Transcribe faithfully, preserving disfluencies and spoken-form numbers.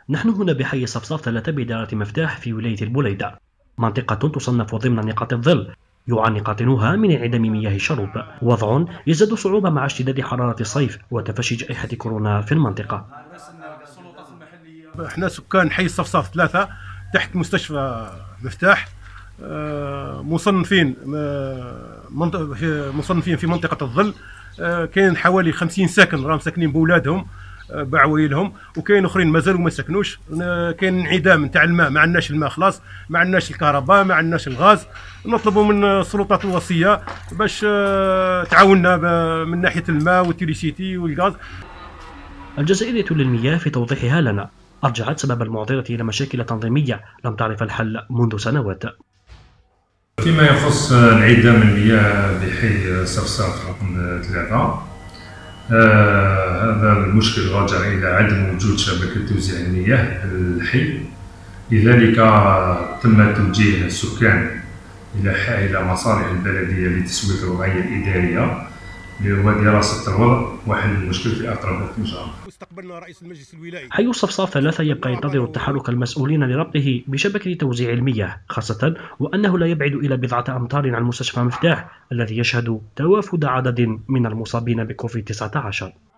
نحن هنا بحي صفصاف ثلاثة بإدارة مفتاح في ولاية البليدة، منطقة تصنف ضمن نقاط الظل يعاني قاطنوها من انعدام مياه الشرب، وضع يزداد صعوبة مع اشتداد حرارة الصيف وتفشي جائحة كورونا في المنطقة. احنا سكان حي الصفصاف ثلاثة تحت مستشفى مفتاح، مصنفين مصنفين في منطقة الظل. كاين حوالي خمسين ساكن راهم ساكنين بولادهم بعوائلهم، وكاين اخرين مازالوا ما سكنوش. كاين انعدام نتاع الماء، ما عندناش الماء خلاص، ما عندناش الكهرباء، ما عندناش الغاز. نطلبوا من السلطات الوصيه باش تعاوننا من ناحيه الماء والتريسيتي والغاز. الجزائرية للمياه في توضيحها لنا أرجعت سبب المعضلة إلى مشاكل تنظيمية لم تعرف الحل منذ سنوات. فيما يخص انعدام المياه بحي صفصاف رقم ثلاثة، آه هذا المشكل راجع إلى عدم وجود شبكة توزيع المياه الحي، لذلك تم توجيه السكان إلى إلى مصالح البلدية لتسوية الوضعية الإدارية ودراسة الوضع وحل المشكل في أقرب وقت إن شاء الله. استقبلنا رئيس المجلس الولايي. حي صفصاف ثلاثة يبقى ينتظر تحرك المسؤولين لربطه بشبكة توزيع المياه، خاصة وأنه لا يبعد إلى بضعة أمتار عن مستشفى مفتاح الذي يشهد توافد عدد من المصابين بكوفيد تسعة عشر.